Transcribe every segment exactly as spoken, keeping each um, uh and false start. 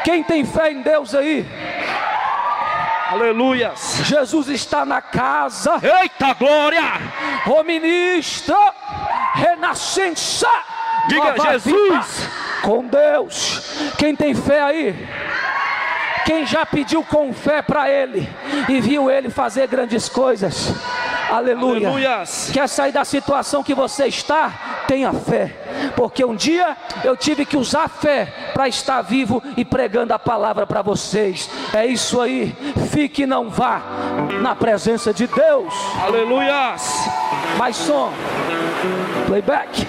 Quem tem fé em Deus aí? Aleluias. Jesus está na casa. Eita glória. O ministro renascença. Diga Jesus. Com Deus. Quem tem fé aí? Quem já pediu com fé para Ele e viu Ele fazer grandes coisas? Aleluia. Aleluias. Quer sair da situação que você está? Tenha fé. Porque um dia eu tive que usar fé para estar vivo e pregando a palavra para vocês. É isso aí. Fique e não vá na presença de Deus. Aleluias. Mais som. Playback.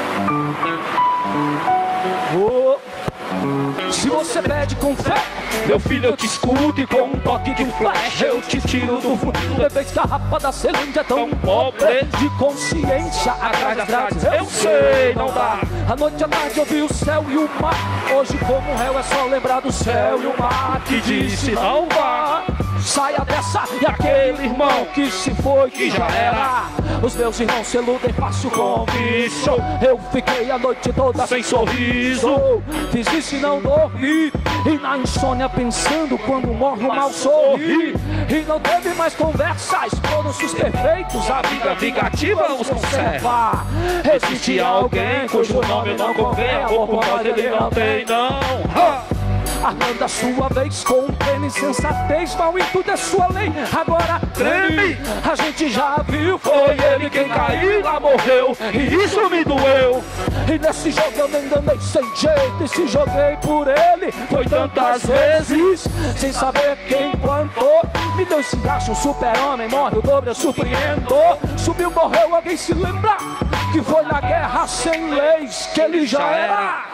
Oh. Se você pede com fé, meu filho, eu te escuto e com um toque de flash eu te tiro do fundo. Bebê escarrapa da Celândia é tão pobre de consciência atrás das grades. Eu sei, não dá. A noite à tarde eu vi o céu e o mar. Hoje como réu é só lembrar do céu e o mar que disse não vá. Saia dessa e aquele irmão que se foi, que já era. Os meus irmãos se iludem fácil com isso. Eu fiquei a noite toda sem sorriso. Fiz isso e não dormi. E na insônia pensando quando morre o mal sorri. E não teve mais conversas, todos os perfeitos. A vida vingativa nos conserva. Existe alguém cujo nome não convém. Amor por nós ele não tem não. Armando a sua vez com plena insensatez. Mal em tudo é sua lei, agora treme. A gente já viu, foi ele quem caiu, lá morreu, e isso me doeu. E nesse jogo eu me enganei sem jeito, e se joguei por ele, foi tantas vezes, sem saber quem plantou. Me deu esse gacho, um super-homem, morre o dobro, eu surpreendo. Subiu, morreu, alguém se lembra que foi na guerra sem leis que ele já era.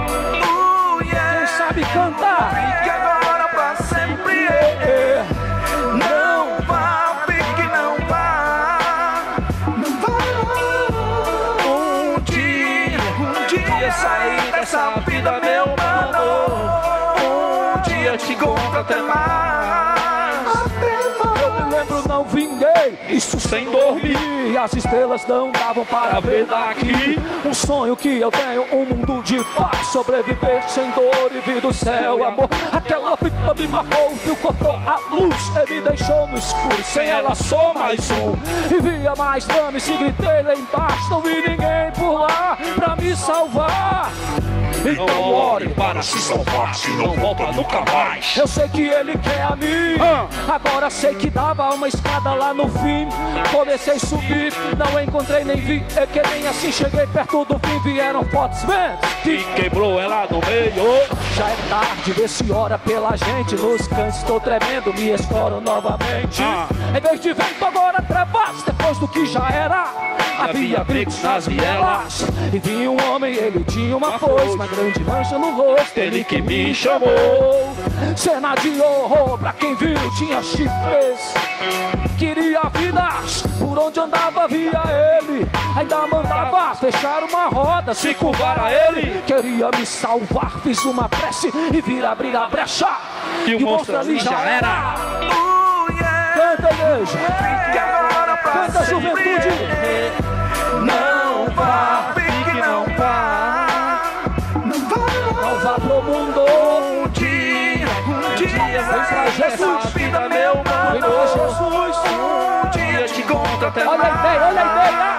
Quem sabe cantar? Fique agora pra sempre. É. Não vá, fique, não vá. Não vá. Um dia, um dia sair dessa vida, meu mano. Um dia te encontro até mais. Eu me lembro, não vinguei, isso sem dormir. As estrelas não davam para ver daqui. Um sonho que eu tenho, um mundo de paz. Sobreviver sem dor e vir do céu, amor. Aquela fita me marcou, viu, cortou a luz e me deixou no escuro. Sem ela sou mais um. E via mais dama e se gritei lá embaixo. Não vi ninguém por lá pra me salvar. Então ore para se salvar, se não volta nunca mais. Eu sei que ele quer a mim. ah. Agora sei que dava uma escada lá no fim. Comecei a subir, não encontrei nem vi. É que nem assim cheguei perto do fim. Vieram fotos, vem, que quebrou ela no meio. Já é tarde, vê se ora pela gente. Nos cantos estou tremendo, me escoro novamente. ah. Em vez de vento agora trevas, depois do que já era. Havia bricos nas vielas. E vinha um homem, ele tinha uma foice, uma grande mancha no rosto, ele que me chamou. Cena de horror, pra quem viu tinha chifres. Queria vidas, por onde andava via ele. Ainda mandava fechar uma roda, se curvar a ele. Queria me salvar, fiz uma prece e vir abrir a brecha. E o monstro ali já era. Canta, igreja. Fique agora pra Canta, sempre. juventude. Não vá, fique, não vá. Não vá, não vá pro mundo. Um dia, um dia sai dessa vida, meu mano. Jesus. Um dia te encontro até mais. Olha a ideia, olha a ideia.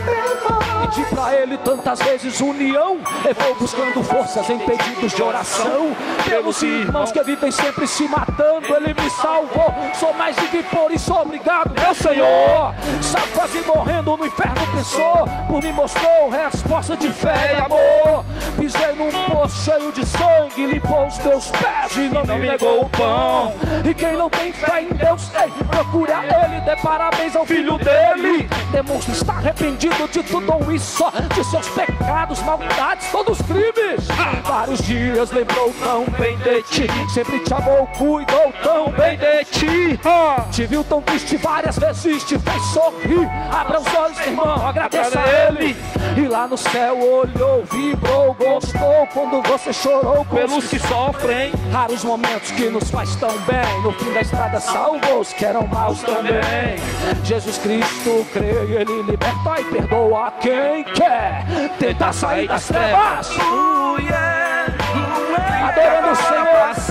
Pedi pra ele tantas vezes união. Eu vou buscando forças em pedidos de oração. Pelos irmãos que vivem sempre se matando, ele me salvou. Sou mais de que por isso obrigado, meu Senhor. Sabe, quase morrendo no inferno pensou. Por mim mostrou resposta de fé e amor. Pisei num poço cheio de sangue, limpou os teus pés e não me negou o pão. E quem não tem fé em Deus, ei, procure a ele, dê parabéns ao filho dele. Demonstra estar arrependido de tudo isso, de seus pecados, maldades, todos os crimes. Vários dias lembrou tão bem de ti, sempre te amou, cuidou tão bem de ti. Te viu tão triste várias vezes, te fez sorrir. Abra os olhos, irmão, agradeça a ele. E lá no céu olhou, vibrou, gostou quando você chorou pelos que sofrem. Raros momentos que nos faz tão bem. No fim da estrada salvou os que eram maus também. Jesus Cristo crê, ele liberta e perdoa quem quer tentar sair das trevas. Uh, yeah. Adorando o Senhor.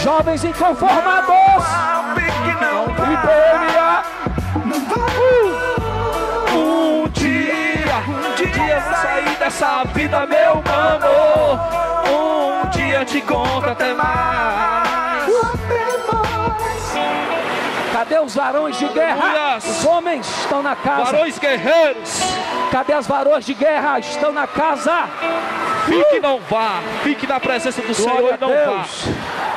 Jovens inconformados. Não vá, E P M A. Um dia, um dia eu vou sair dessa vida, meu mano. Um dia eu te conto, até mais. Cadê os varões de guerra? Os homens estão na casa. Varões guerreiros, Cadê as varões de guerra? Estão na casa. fique e não vá. Fique na presença do Senhor Glória e não a vá. Deus.